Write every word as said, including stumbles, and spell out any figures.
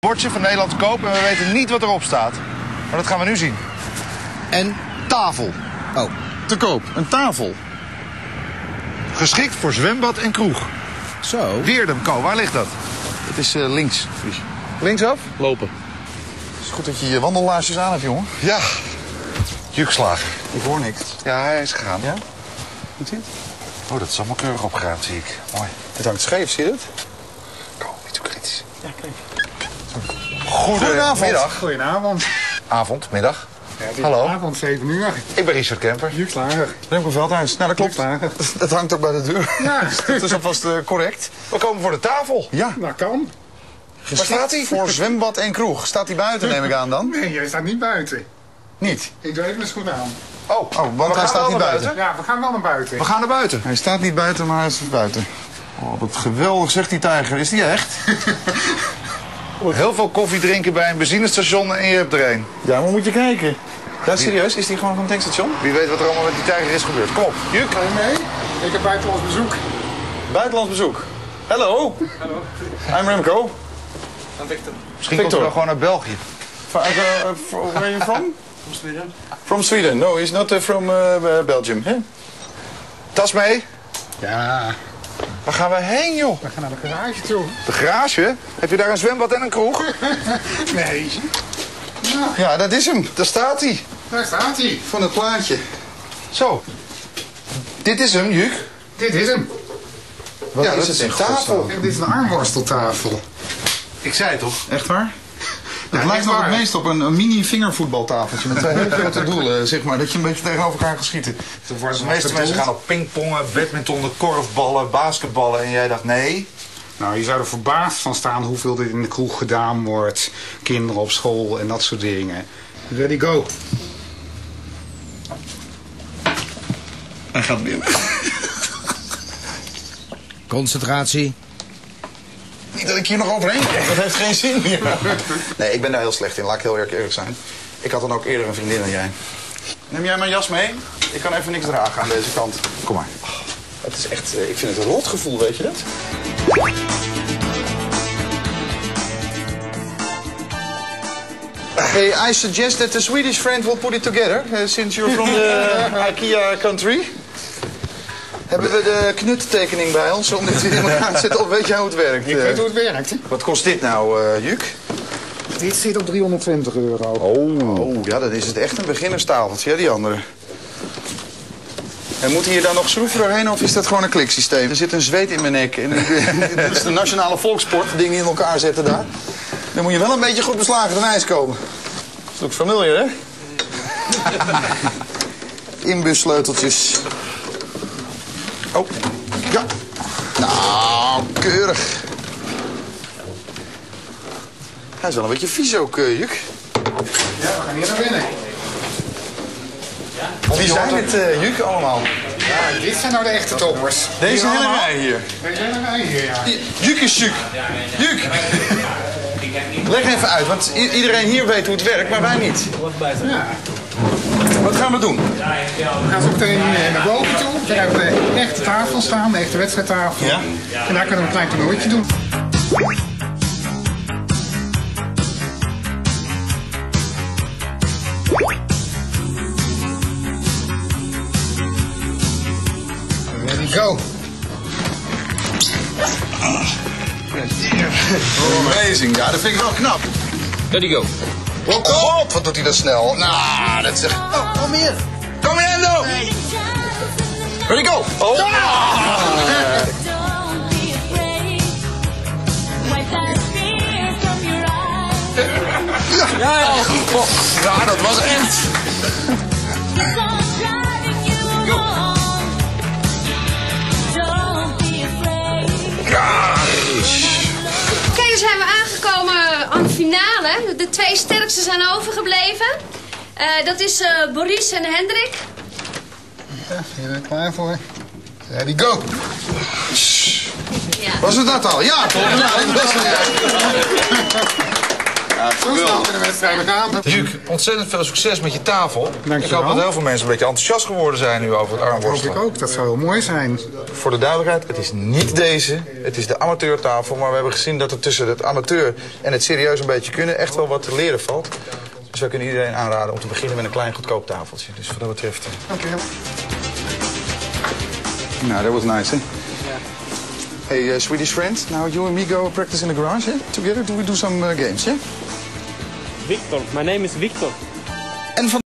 Bordje van Nederland te koop en we weten niet wat erop staat. Maar dat gaan we nu zien. En tafel. Oh. Te koop. Een tafel. Geschikt voor zwembad en kroeg. Zo. Weerdum, Ko, waar ligt dat? Het is uh, links. Linksaf? Lopen. Het is goed dat je je wandellaarsjes aan hebt, jongen. Ja. Jukslager. Ik hoor niks. Ja, hij is gegaan. Ja? Moet je het? Oh, dat is allemaal keurig opgeruimd, zie ik. Mooi. Het hangt scheef, zie je het? Ko, niet zo kritisch. Ja, kijk. Goedenavond. Middag. Goedenavond. Avond, middag. Ja, het is Hallo. avond, zeven uur. Ik ben Richard Kemper. Jukslager. Remco Veldhuis. Nou, dat klopt. Jukslager. Dat hangt ook bij de deur. Ja, Dat is alvast uh, correct. We komen voor de tafel. Ja. dat kan. Waar staat hij? Voor zwembad en kroeg. Staat hij buiten, neem ik aan dan? Nee, jij staat niet buiten. Niet. Ik doe even eens goed aan. Oh, Oh, want we hij gaan staat wel niet naar buiten. Ja, we gaan wel naar buiten. We gaan naar buiten. Hij staat niet buiten, maar hij is buiten. Oh, wat geweldig, zegt die tijger. Is die echt? Heel veel koffie drinken bij een benzinestation en je hebt er een. Ja, maar moet je kijken. Ja, serieus? Is die gewoon van het tankstation? Wie weet wat er allemaal met die tijger is gebeurd. Kom op, Juk. Ga je mee? Ik heb buitenlands bezoek. Buitenlands bezoek. Hello. Hallo. I'm Remco. Dan Victor. Misschien komt hij Victor. wel gewoon naar België. From, uh, uh, where are you from? From Sweden. From Sweden. No, he's not uh, from uh, Belgium. Huh? Tas mee. Ja, Waar gaan we heen, joh? we gaan naar de garage toe. De garage? Heb je daar een zwembad en een kroeg? Nee. Ja, Ja, dat is hem. Daar staat hij. daar staat hij. Van het plaatje. Zo. Dit is hem, Juk. Dit is hem. Wat Ja, is dat het is in een tafel. godsnaam? En dit is een armworsteltafel. Ik zei het toch? Echt waar? Het Ja, lijkt echt nog waar. het meest op een, een mini vingervoetbaltafeltje met twee hele grote doelen, zeg maar. Dat je een beetje tegenover elkaar gaat schieten. De meeste mensen gaan op pingpongen, badmintonnen, korfballen, basketballen. En jij dacht nee. Nou, je zou er verbaasd van staan hoeveel dit in de kroeg gedaan wordt. Kinderen op school en dat soort dingen. Ready, go. Hij gaat binnen. Concentratie. Niet dat ik hier nog overheen krijg, dat heeft geen zin meer. Nee, ik ben daar heel slecht in, laat ik heel erg eerlijk zijn. Ik had dan ook eerder een vriendin dan jij. Neem jij mijn jas mee? Ik kan even niks dragen aan deze kant. Kom maar. Het is echt, ik vind het een rotgevoel, weet je dat? Hey, I suggest that the Swedish friend will put it together, uh, since you're from the IKEA country. Hebben we de knuttekening bij ons om dit weer in elkaar te zetten? Of weet jij hoe het werkt? Ik Uh, weet hoe het werkt. Wat kost dit nou, uh, Juk? Dit zit op driehonderdtwintig euro. Oh. oh, ja, dan is het echt een beginnerstafeltje, hè, die andere. En moet hier dan nog schroeven doorheen of is dat gewoon een kliksysteem? Er zit een zweet in mijn nek. En dit is de nationale volkssport, dingen in elkaar zetten daar. Dan moet je wel een beetje goed beslagen ten ijs komen. Dat is ook familiar, hè? Inbussleuteltjes. Oh, ja. Nou, keurig. Hij is wel een beetje vies ook, uh, Juk. Ja, we gaan hier naar binnen. Wie zijn dit, uh, Juk, allemaal? Ja, dit zijn nou de echte toppers. Deze Hier hele allemaal. rij hier. Deze hele rij hier, ja. Juk is Juk. Juk. Leg even uit, want i- iedereen hier weet hoe het werkt, maar wij niet. Ja. Wat gaan we doen? We gaan zo meteen eh, naar boven toe. Daar hebben we de echte tafel staan, de echte wedstrijdtafel. Ja. En daar kunnen we een klein toernooitje doen. Ready, go. Amazing, ja, dat vind ik wel knap. Ready, go. Oh, God, wat doet hij dat snel? Nou, dat is echt... Oh, kom hier. Kom hier, Endo. Ready, go. Oh. Ah. Ja, ja. Ja, dat was echt... Kijk, dan zijn we aangekomen aan de finale. De twee sterkste zijn overgebleven. Uh, dat is uh, Boris en Hendrik. Ja, hier ben ik klaar voor. Ready, go. Ja. Was het dat al? Ja, toch? Ja, dat was het. Ja, Zo snel kunnen de wedstrijden gaan. Luc, ontzettend veel succes met je tafel. Dankjewel. Ik hoop dat heel veel mensen een beetje enthousiast geworden zijn nu over het Dat hoop armworstelen. ik ook, dat zou heel mooi zijn. Voor de duidelijkheid, het is niet deze. Het is de amateurtafel. Maar we hebben gezien dat er tussen het amateur en het serieus een beetje kunnen echt wel wat te leren valt. Dus wij kunnen iedereen aanraden om te beginnen met een klein goedkoop tafeltje. Dus wat dat betreft... Dankjewel. Nou, that was nice, hè? Hey, uh, Swedish friend, now you and me go practice in the garage, yeah? Together, do we do some uh, games, yeah? Victor, my name is Victor. En van